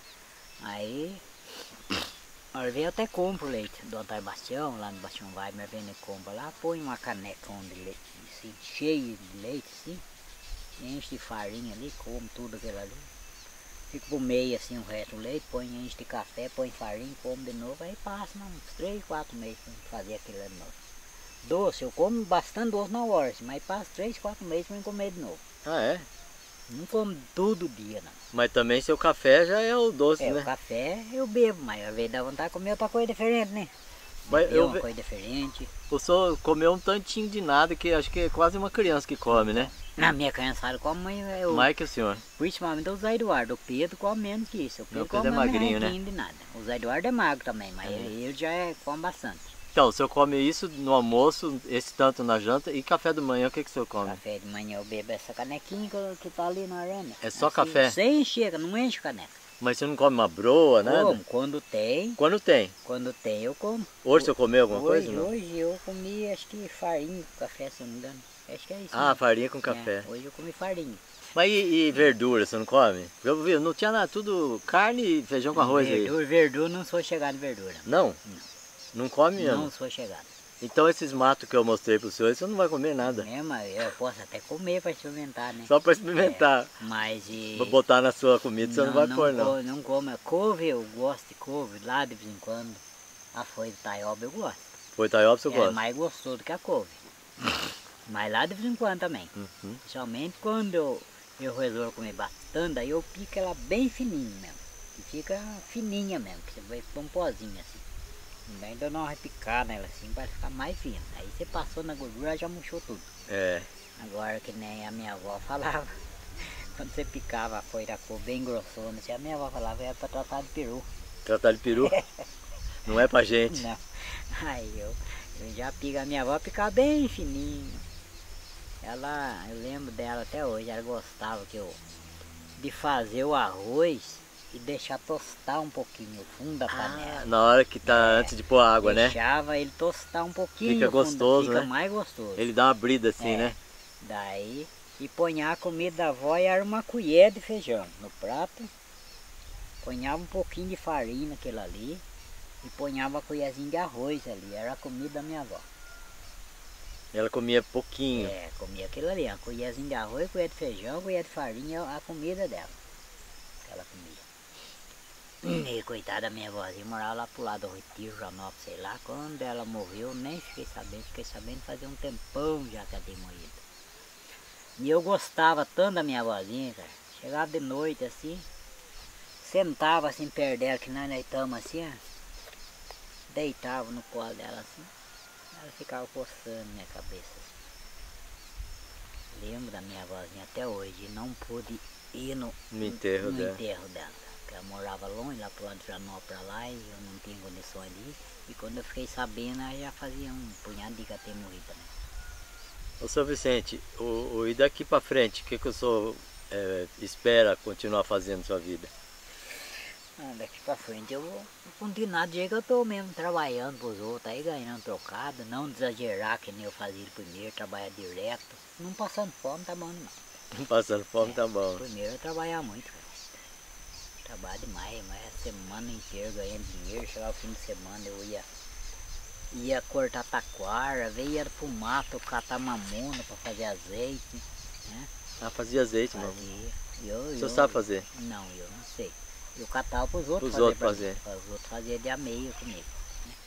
S2: Aí, às vezes eu até compro leite do Antônio Bastião, lá no Bastião Vai, me vende e compra lá, põe uma canecão de leite, assim, cheio de leite, assim, enche de farinha ali, como tudo aquilo ali. Fica pro meio assim o resto do leite, põe, enche de café, põe farinha, come de novo, aí passa uns 3, 4 meses pra fazer aquilo lá de novo. Doce, eu como bastante doce na hora, mas passa 3, 4 meses para comer de novo.
S1: Ah, é?
S2: Não como todo dia, não.
S1: Mas também seu café já é o doce,
S2: É,
S1: né?
S2: o café eu bebo, mas às vezes dá vontade de comer outra coisa diferente, né?
S1: Mas
S2: Beber
S1: eu
S2: uma
S1: ve-
S2: coisa diferente.
S1: O senhor comeu um tantinho de nada que acho que é quase uma criança que come, né?
S2: Na minha criançada come, eu,
S1: Mais que o senhor.
S2: principalmente o Zé Eduardo. O Pedro come menos que isso. O Pedro
S1: Não, o Pedro
S2: come
S1: é magrinho, né?
S2: de nada. O Zé Eduardo é magro também, mas
S1: É.
S2: ele já come bastante.
S1: Então, o senhor come isso no almoço, esse tanto na janta e café da manhã, o que o senhor come?
S2: Café de manhã eu bebo essa canequinha que tá ali na arame.
S1: É só café?
S2: Sem chega, não enche caneca.
S1: Mas você não come uma broa, nada?
S2: Como? Quando tem
S1: Quando tem?
S2: eu como.
S1: Hoje o senhor comeu alguma
S2: Hoje,
S1: coisa? Não?
S2: hoje eu comi acho que farinha com café, se não me engano. Acho que é isso.
S1: Ah,
S2: mesmo.
S1: farinha com café.
S2: É, hoje eu comi farinha.
S1: Mas e verdura, você não come? Eu vi, não tinha nada, tudo carne e feijão com arroz aí.
S2: Verdura, não sou chegado em verdura.
S1: Não? Não come mesmo?
S2: Não sou chegado.
S1: Então esses matos que eu mostrei pro senhor, você não vai comer nada.
S2: Mesmo, eu posso até comer para experimentar, né?
S1: Só para experimentar.
S2: Mas e...
S1: Vou botar na sua comida, você não vai pôr não.
S2: Não como. Couve eu gosto de couve, lá de vez em quando. A folha de taioba eu gosto.
S1: Foi taioba, você
S2: É
S1: gosta?
S2: mais gostoso que a couve. Mas lá de vez em quando também.
S1: Uhum.
S2: Principalmente quando eu resolvo comer bastante, aí eu pico ela bem fininha mesmo. Que fica fininha mesmo, que você vai pôr um pozinho assim. Daí dá uma repicada nela assim para ficar mais fina. Aí você passou na gordura, já murchou tudo.
S1: É.
S2: Agora que nem a minha avó falava, quando você picava a folha da couve bem grossona, assim, a minha avó falava era para tratar de peru.
S1: Tratar de peru? Não é pra gente.
S2: Não. Aí eu já pico, a minha avó picava bem fininho. Eu lembro dela até hoje, ela gostava de fazer o arroz e deixar tostar um pouquinho o fundo da panela.
S1: Na hora que tá antes de pôr água, né?
S2: Deixava ele tostar um pouquinho.
S1: Fica
S2: o fundo,
S1: gostoso,
S2: fica
S1: né?
S2: mais gostoso.
S1: Ele dá uma brida assim,
S2: É.
S1: né?
S2: Daí, e ponhava a comida da avó e era uma colher de feijão no prato. Ponhava um pouquinho de farinha naquele ali e ponhava uma colherzinha de arroz ali. Era a comida da minha avó.
S1: Ela comia pouquinho.
S2: É, comia aquilo ali, uma colherzinha de arroz, colher de feijão, colher de farinha, a comida dela. Que ela comia. E coitada da minha avózinha, morava lá pro lado do Retiro, Janópolis, sei lá. Quando ela morreu, nem fiquei sabendo fazia um tempão já que ela tinha morrido. E eu gostava tanto da minha avózinha, cara. Chegava de noite assim, sentava assim perto dela, que nós estamos assim, ó. Deitava no colo dela assim. Ela ficava coçando minha cabeça. Lembro da minha avózinha até hoje, e não pude ir no
S1: enterro dela.
S2: enterro dela. Porque ela morava longe, lá pro lado de Janó pra lá, e eu não tinha condições de ir. E quando eu fiquei sabendo, ela já fazia um punhado de que ela tinha morrido também.
S1: Ô, senhor Vicente, e daqui pra frente, o que o senhor espera continuar fazendo na sua vida?
S2: Daqui pra frente eu vou continuar do jeito que eu tô mesmo, trabalhando pros outros aí, ganhando trocado, não exagerar que nem eu fazia primeiro, trabalhar direto, não passando fome, tá bom demais.
S1: Passando fome tá bom.
S2: Primeiro eu trabalhar muito, cara. Trabalho demais, mas a semana inteira ganhando dinheiro, chegava o fim de semana eu ia cortar taquara, ia pro mato catar mamona pra fazer azeite, né?
S1: Ah, fazia azeite, mano.
S2: Fazia.
S1: O senhor sabe fazer?
S2: Não, eu não sei. Eu catava pros outros
S1: Pros outros
S2: pra
S1: fazer.
S2: mim. Os outros faziam de a meio comigo. Né?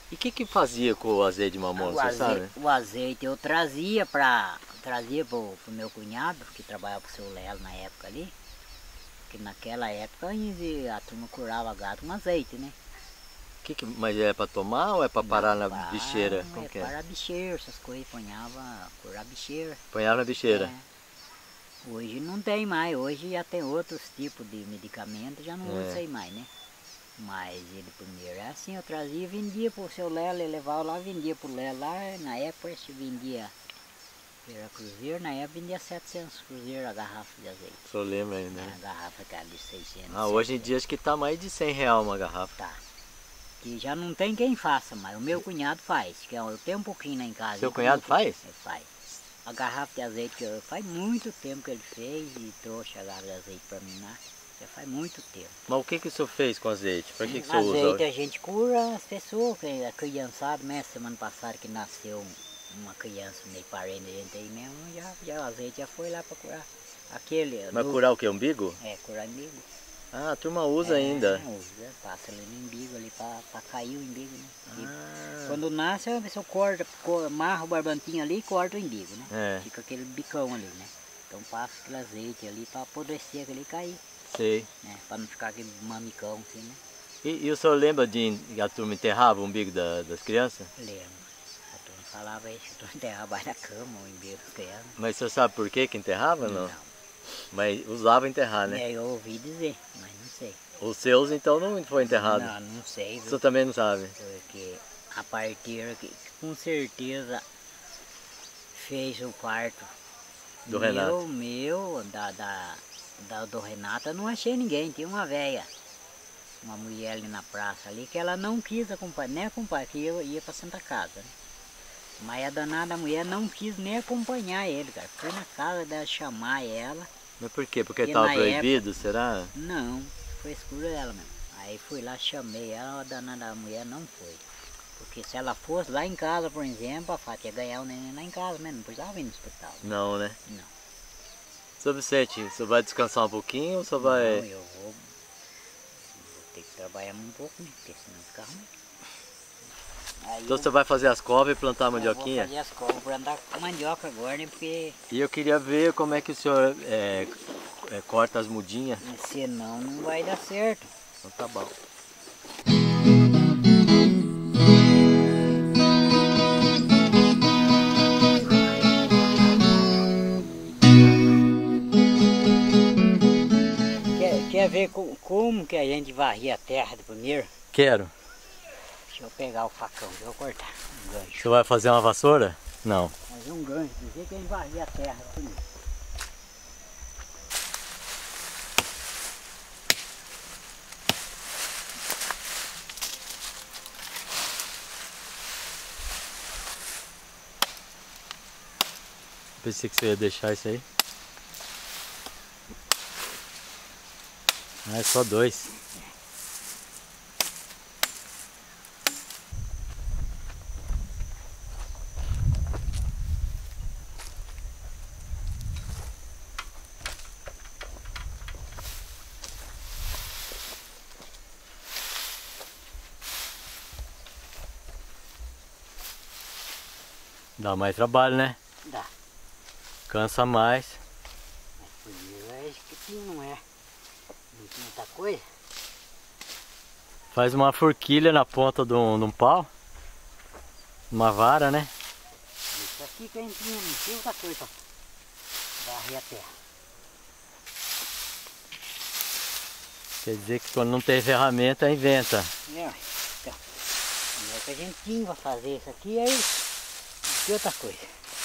S1: E o que fazia com o azeite de mamona, você sabe?
S2: O azeite eu trazia pro meu cunhado, que trabalhava com o seu Lelo na época ali. Que naquela época a turma curava gato com azeite, né?
S1: Mas é para tomar ou é para parar na bicheira?
S2: Como que é? Parar bicheira, essas coisas, curar bicheira.
S1: Ponhava na bicheira?
S2: É. Hoje não tem mais, hoje já tem outros tipos de medicamentos, já não sei mais, né? Mas ele primeiro é assim, eu trazia e vendia pro seu Lelo, ele levava lá, vendia pro Lelo lá, na época se vendia, era cruzeiro, na época vendia 700 cruzeiros a garrafa de azeite.
S1: O senhor lembra ainda, né?
S2: A garrafa que era de 600.
S1: Hoje em dia acho que tá mais de R$100 uma garrafa.
S2: Tá. Que já não tem quem faça, mas o meu cunhado faz, que eu tenho um pouquinho lá em casa.
S1: Seu cunhado faz?
S2: Ele faz. A garrafa de azeite que faz muito tempo que ele fez e trouxe a garrafa de azeite para mim lá. Já faz muito tempo.
S1: Mas o que o senhor fez com azeite? Para que o senhor usa?
S2: Azeite a gente cura as pessoas, a criançada, né? Semana passada que nasceu uma criança meio parente da gente aí mesmo, já o azeite já foi lá para curar.
S1: Mas curar o que? Umbigo?
S2: É, curar umbigo.
S1: Ah, a turma usa ainda?
S2: Usa, passa ali no umbigo ali para cair o umbigo, né? Quando nasce a pessoa amarra o barbantinho ali e corta o umbigo, né? Fica aquele bicão ali, né? Então passa aquele azeite ali para apodrecer aquele e cair.
S1: Sei.
S2: Né? Para não ficar aquele mamicão assim, né?
S1: E o senhor lembra de que a turma enterrava o umbigo das crianças?
S2: Lembro. A turma falava isso, a turma enterrava abaixo da cama o umbigo das crianças.
S1: Mas o senhor sabe por que enterrava ou não?
S2: Não.
S1: Mas usava enterrar, né?
S2: Eu ouvi dizer, mas não sei.
S1: Os seus então não foi enterrado?
S2: Não sei. Viu?
S1: O senhor também não sabe?
S2: Porque a parteira que com certeza fez o parto
S1: do Renato.
S2: Do Renato eu não achei ninguém, tinha uma velha, uma mulher ali na praça ali, que ela não quis acompanhar, nem acompanhar, que ia para Santa Casa, né? Mas a danada mulher não quis nem acompanhar ele, cara. Foi na casa dela chamar ela.
S1: Mas por quê? Porque estava proibido, será?
S2: Não, foi escura dela mesmo. Aí fui lá, chamei ela, a danada mulher não foi. Porque se ela fosse lá em casa, por exemplo, a Fátia ia ganhar o neném lá em casa mesmo, não precisava ir no hospital.
S1: Não, né?
S2: Não.
S1: Seu Vicente, você vai descansar um pouquinho ou você vai...
S2: Não, eu vou ter que trabalhar um pouco, né? Porque senão fica ruim.
S1: Então você vai fazer as covas e plantar a mandioquinha?
S2: Eu vou fazer as covas, vou plantar mandioca agora, né? Porque...
S1: E eu queria ver como é que o senhor corta as mudinhas.
S2: Senão não vai dar certo.
S1: Então tá bom.
S2: Quer ver como que a gente varria a terra do primeiro?
S1: Quero.
S2: Deixa eu pegar o facão, deixa eu cortar um gancho.
S1: Você vai fazer uma vassoura? Não.
S2: Fazer um gancho, dizer que a gente varria a terra do primeiro.
S1: Pensei que você ia deixar isso aí. Ah, é só 2. Dá mais trabalho, né?
S2: Dá.
S1: Cansa mais.
S2: Mas primeiro é isso que não é. Não tem muita coisa.
S1: Faz uma forquilha na ponta de um pau. Uma vara, né?
S2: Isso aqui que a gente não tem outra coisa pra varrer a terra.
S1: Quer dizer que quando não tem ferramenta, inventa.
S2: Então, é que a gente tinha pra fazer isso aqui, aí não tem outra coisa.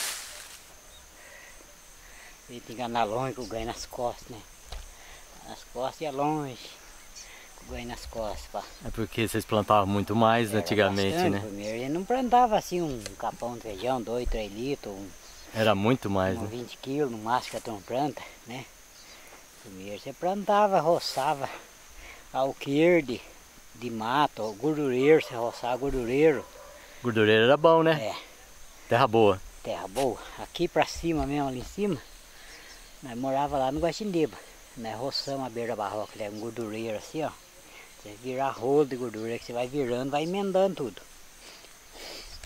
S2: A gente tem que andar longe com o ganho nas costas, né? Nas costas ia longe, com o ganho nas costas. Pá.
S1: É porque vocês plantavam muito mais antigamente,
S2: bastante,
S1: né?
S2: Primeiro, a gente não plantava assim um capão de feijão, 2, 3 litros,
S1: Era muito mais, né?
S2: 20 quilos no máximo que a turma planta, né? Primeiro você plantava, roçava alqueire de mato, gordureiro, você roçava gordureiro.
S1: Gordureiro era bom, né?
S2: É.
S1: Terra boa.
S2: Terra boa. Aqui pra cima mesmo, ali em cima, nós morava lá no Guaxindiba. Nós roçamos a beira da barroca, é um gordureiro assim, ó. Você virar rolo de gordura que você vai virando, vai emendando tudo.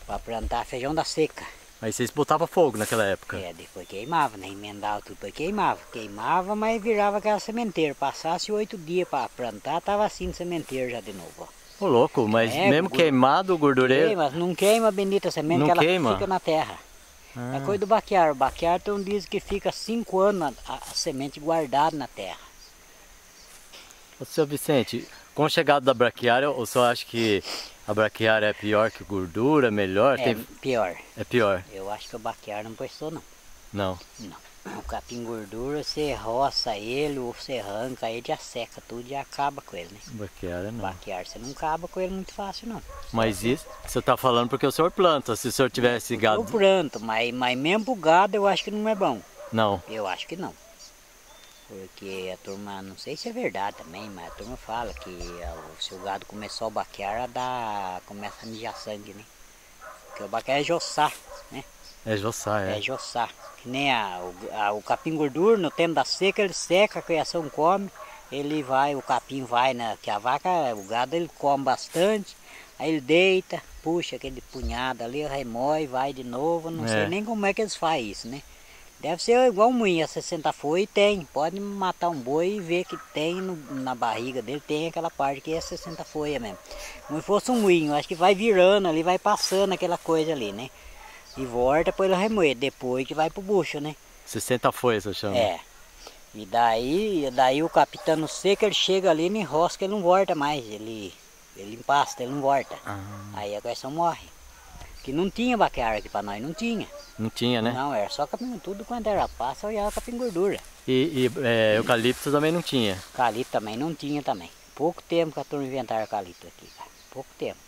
S2: Para plantar feijão da seca.
S1: Aí vocês botavam fogo naquela época?
S2: É, depois queimava, né? Emendava tudo, depois queimava. Queimava, mas virava aquela sementeira. Passasse 8 dias para plantar, tava assim no sementeiro já de novo, ó.
S1: Ô louco, mas mesmo queimado o gordureiro?
S2: Queima, não queima a bendita semente,
S1: não
S2: que ela
S1: queima?
S2: fica na terra.
S1: Ah.
S2: É coisa do baquear. O baquear tem um diz que fica 5 anos a semente guardada na terra.
S1: Ô, seu Vicente, com a chegada da braquiária, o senhor acha que a braquiária é pior que gordura, melhor?
S2: É pior.
S1: É pior?
S2: Eu acho que o baquear não prestou, não.
S1: Não.
S2: Não. O capim gordura, você roça ele ou você arranca ele, já seca tudo e acaba com ele, né?
S1: Braquiária não.
S2: Baquear você não acaba com ele muito fácil, não.
S1: Mas isso você está falando porque o senhor planta. Se o senhor tivesse gado...
S2: Eu planto, mas mesmo pro gado eu acho que não é bom.
S1: Não.
S2: Eu acho que não. Porque a turma, não sei se é verdade também, mas a turma fala que se o gado começou a baquear, começa a mijar sangue, né? Porque o baquear é joçar, né?
S1: É joçar, é.
S2: É joçar. Que nem o capim gordura, no tempo da seca, ele seca, a criação come, ele vai, o capim vai, que a vaca, o gado ele come bastante, aí ele deita, puxa aquele punhado ali, remói, vai de novo, não sei nem como é que eles fazem isso, né? Deve ser igual um moinho, a 60 foi e tem. Pode matar um boi e ver que tem na barriga dele, tem aquela parte que é 60 folha mesmo. Como se fosse um moinho, acho que vai virando ali, vai passando aquela coisa ali, né? E volta para ele remoer, depois que vai pro bucho, né?
S1: 60 folhas, eu chamo.
S2: É. E daí o capitão no seco, ele chega ali e enrosca, ele não volta mais. Ele empasta, ele não volta. Aí a questão morre. Que não tinha baquear aqui para nós, não tinha.
S1: Não tinha, né?
S2: Não, era só capim, tudo quando era passa, olhava capim gordura.
S1: E eucalipto também não tinha?
S2: Eucalipto também não tinha também. Pouco tempo que a turma inventaram eucalipto aqui, cara. Pouco tempo.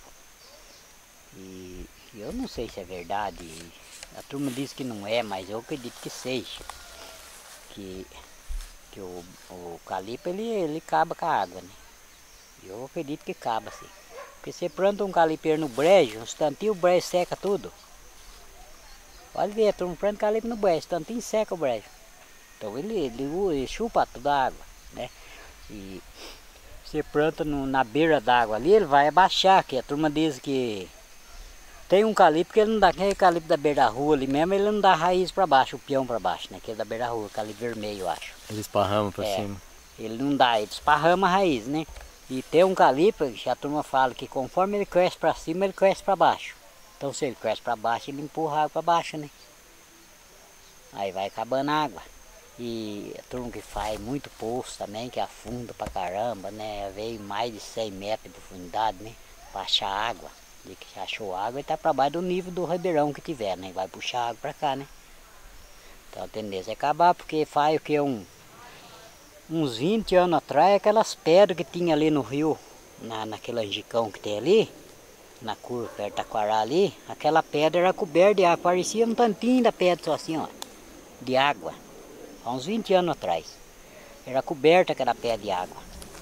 S2: E eu não sei se é verdade. A turma diz que não é, mas eu acredito que seja. Que o eucalipto ele acaba com a água, né? Eu acredito que acaba, sim. Porque você planta um eucalipto no brejo, um instantinho o brejo seca tudo. Pode ver, a turma planta eucalipto no brejo, um instantinho seca o brejo. Então ele chupa toda a água, né? E você planta na beira d'água ali, ele vai abaixar, que a turma diz que tem um eucalipto que ele não dá, aquele eucalipto da beira da rua ali mesmo, ele não dá raiz para baixo, o peão para baixo, né? Aquele da beira da rua, eucalipto vermelho, eu acho.
S1: Ele esparrama para cima.
S2: Ele não dá, ele esparrama a raiz, né? E tem um eucalipto, que a turma fala que conforme ele cresce para cima, ele cresce para baixo. Então se ele cresce para baixo, ele empurra a água para baixo, né? Aí vai acabando a água. E a turma que faz muito poço também, que afunda pra caramba, né? Veio mais de 100 metros de profundidade, né? Pra achar água. De que achou água e tá para baixo do nível do ribeirão que tiver, né? Vai puxar água para cá, né? Então a tendência é acabar, porque faz o que uns 20 anos atrás, aquelas pedras que tinha ali no rio, naquele angicão que tem ali, na curva perto da Taquará ali, aquela pedra era coberta de água, parecia um tantinho da pedra só assim, ó, de água, há uns 20 anos atrás. Era coberta aquela pedra de água.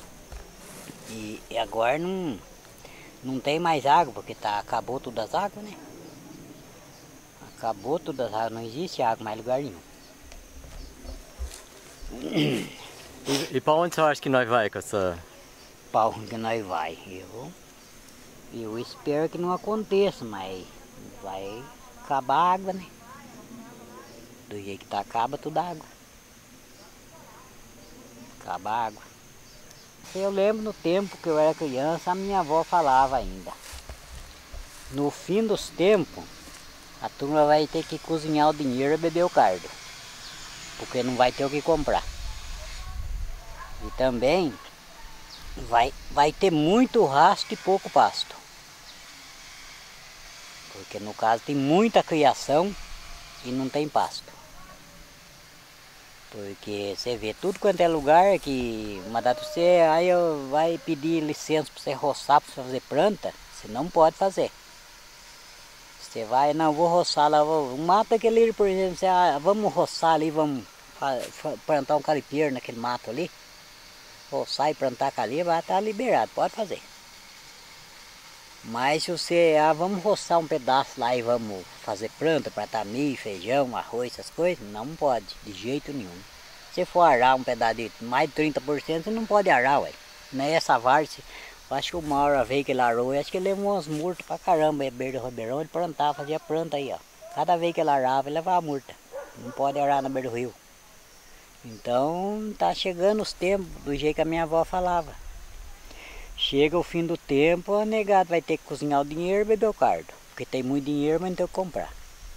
S2: E agora não tem mais água, porque acabou todas as águas, né? Acabou todas as águas, não existe água mais em lugar nenhum.
S1: E para onde você acha que nós vai com essa...
S2: Para onde nós vai? Eu espero que não aconteça, mas vai acabar a água, né? Do jeito que tá, acaba toda a água. Acaba a água. Eu lembro no tempo que eu era criança, a minha avó falava ainda. No fim dos tempos, a turma vai ter que cozinhar o dinheiro e beber o cardo. Porque não vai ter o que comprar. E também vai ter muito rasto e pouco pasto. Porque no caso tem muita criação e não tem pasto. Porque você vê tudo quanto é lugar que uma data você aí vai pedir licença para você roçar, para fazer planta, você não pode fazer. Você vai, não, vou roçar lá, mata aquele, por exemplo, você, vamos roçar ali, vamos plantar um calipeiro naquele mato ali, roçar e plantar cali, vai estar liberado, pode fazer. Mas se você, vamos roçar um pedaço lá e vamos fazer planta, plantar milho, feijão, arroz, essas coisas, não pode, de jeito nenhum. Se for arar um pedaço de mais de 30%, você não pode arar, ué. Não é essa várzea, Acho que o maior veio que ele arou, acho que ele levou umas multas pra caramba. Ele beira do Ribeirão, ele plantava, fazia planta aí, ó. Cada vez que ele arava, ele levava multa. Não pode arar na beira do rio. Então tá chegando os tempos, do jeito que a minha avó falava. Chega o fim do tempo, a negada vai ter que cozinhar o dinheiro e beber o cardo. Porque tem muito dinheiro, mas não tem o que comprar.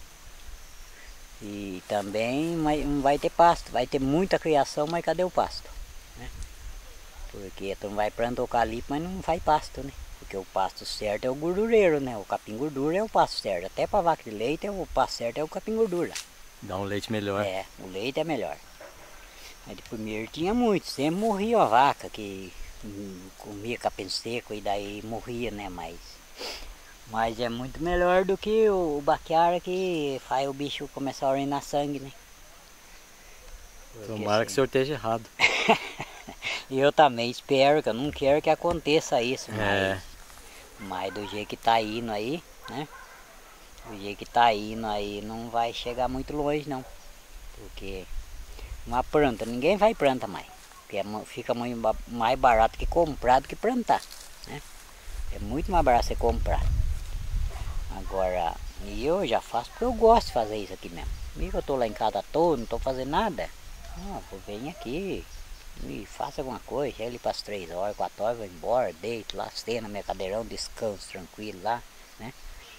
S2: E também não vai ter pasto, vai ter muita criação, mas cadê o pasto? Né? Porque tu não vai plantar eucalipto, mas não faz pasto, né? Porque o pasto certo é o gordureiro, né? O capim gordura é o pasto certo. Até para vaca de leite, o pasto certo é o capim gordura.
S1: Dá um leite melhor.
S2: É, o leite é melhor. Mas de primeiro tinha muito, sempre morria a vaca que comia capim seco e daí morria, né? Mas é muito melhor do que o baquiara que faz o bicho começar a urinar sangue, né?
S1: Tomara que o senhor esteja errado.
S2: E eu também espero, que eu não quero que aconteça isso,
S1: É.
S2: mas do jeito que tá indo aí, né? Do jeito que tá indo aí não vai chegar muito longe não. Porque uma planta, ninguém vai planta mais. Porque fica muito mais barato que comprar do que plantar, né? É muito mais barato você comprar. Agora, eu já faço porque eu gosto de fazer isso aqui mesmo. Comigo eu tô lá em casa à toa, não tô fazendo nada. Vem aqui e faça alguma coisa. Chega ali para as 3 horas, 4 horas, vou embora, deito lá, sento no meu cadeirão, descanso tranquilo lá, né?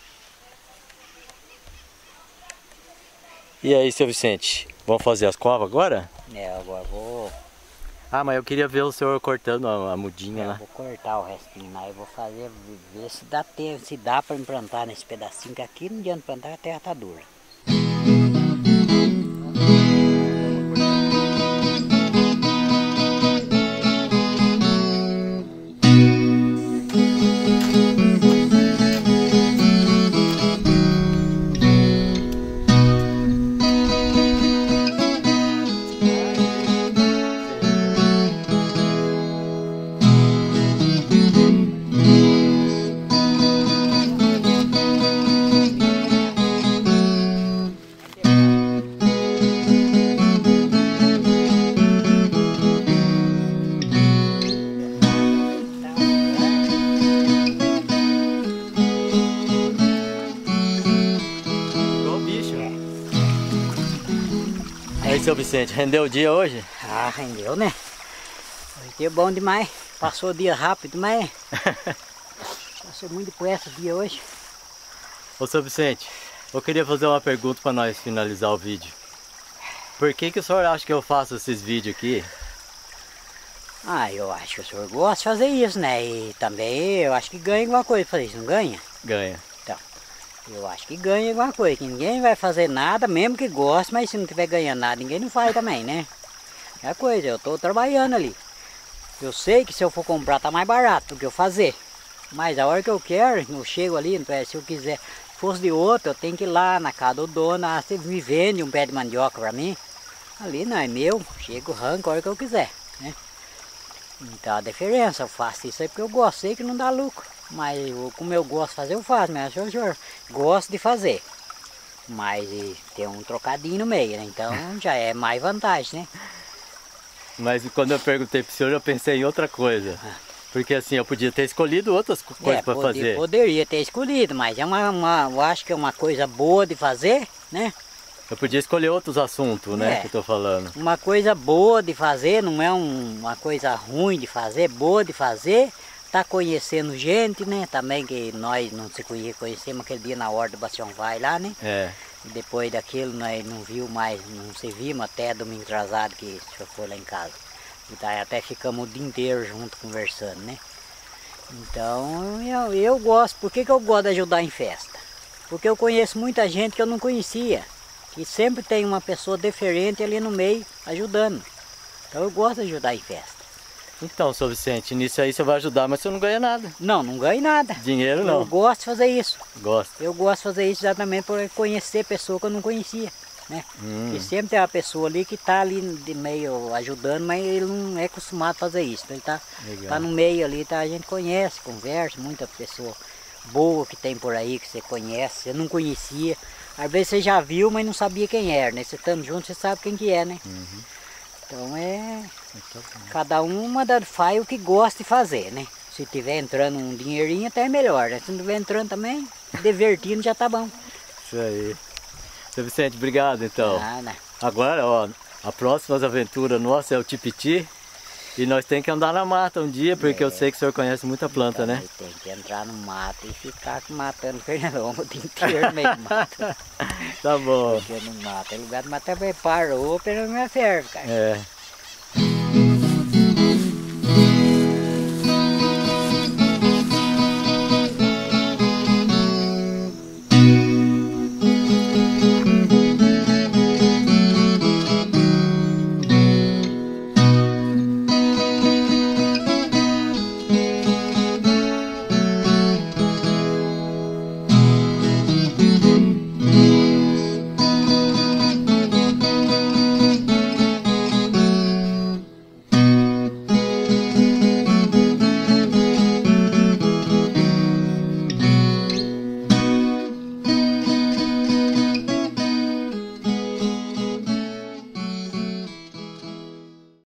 S1: E aí, seu Vicente, vamos fazer as covas agora?
S2: É, agora vou...
S1: Ah, mas eu queria ver o senhor cortando a mudinha lá.
S2: Vou cortar o restinho lá e vou fazer, ver se dá tempo, se dá para implantar nesse pedacinho, que aqui não adianta plantar, a terra tá dura.
S1: E aí, seu Vicente, rendeu o dia hoje?
S2: Ah, rendeu, né? Hoje dia bom demais. Passou o dia rápido, mas passou muito depressa o dia hoje.
S1: Ô, seu Vicente, eu queria fazer uma pergunta para nós finalizar o vídeo. Por que o senhor acha que eu faço esses vídeos aqui?
S2: Ah, eu acho que o senhor gosta de fazer isso, né? E também eu acho que ganha alguma coisa pra fazer isso, não ganha?
S1: Ganha.
S2: Então, eu acho que ganha alguma coisa, que ninguém vai fazer nada, mesmo que goste, mas se não tiver ganhando nada, ninguém não faz também, né? É a coisa, eu tô trabalhando ali. Eu sei que se eu for comprar tá mais barato do que eu fazer. Mas a hora que eu quero, eu chego ali, se eu quiser, se fosse de outro, eu tenho que ir lá na casa do dono, você me vende um pé de mandioca pra mim. Ali não é meu, chego, arranco a hora que eu quiser, né? Então a diferença, eu faço isso aí porque eu gosto, sei que não dá lucro. Mas como eu gosto de fazer, eu faço, mas o senhor gosto de fazer. Mas tem um trocadinho no meio, né? Então já é mais vantagem, né?
S1: Mas quando eu perguntei pro senhor, eu pensei em outra coisa. Porque assim, eu podia ter escolhido outras coisas para fazer.
S2: Poderia ter escolhido, mas é eu acho que é uma coisa boa de fazer, né?
S1: Eu podia escolher outros assuntos, né, que eu tô falando.
S2: Uma coisa boa de fazer, não é uma coisa ruim de fazer, boa de fazer. Tá conhecendo gente, né? Também que nós não se conhecemos aquele dia na hora do Bastião Vai lá, né?
S1: É.
S2: E depois daquilo nós não viu mais, não se vimos até domingo atrasado que o senhor foi lá em casa. E daí até ficamos o dia inteiro junto conversando, né? Então eu gosto, por que eu gosto de ajudar em festa? Porque eu conheço muita gente que eu não conhecia. Que sempre tem uma pessoa diferente ali no meio ajudando. Então eu gosto de ajudar em festa.
S1: Então, seu Vicente, nisso aí você vai ajudar, mas você não ganha nada.
S2: Não gosto nada.
S1: Dinheiro não.
S2: Eu gosto de fazer isso.
S1: Gosto.
S2: Eu gosto de fazer isso exatamente por conhecer pessoa que eu não conhecia, né? E sempre tem uma pessoa ali que está ali de meio ajudando, mas ele não é acostumado a fazer isso. Então ele tá no meio ali, tá, a gente conhece, conversa, muita pessoa boa que tem por aí, que você conhece, você não conhecia. Às vezes você já viu, mas não sabia quem era, né? Você estando junto, você sabe quem que é, né? Então cada uma faz o que gosta de fazer, né? Se tiver entrando um dinheirinho até é melhor, né? Se não tiver entrando também, divertindo já tá bom.
S1: Isso aí. Seu Vicente, obrigado então.
S2: Nada.
S1: Agora, ó, a próxima aventura nossa é o tipiti. E nós temos que andar na mata um dia, porque eu sei que o senhor conhece muita planta, né?
S2: Tem que entrar no mato e ficar matando Fernandão o dia inteiro no meio do mato.
S1: Tá bom.
S2: Porque no mato é lugar de matar, parou, pelo menos ferve, cara.
S1: É.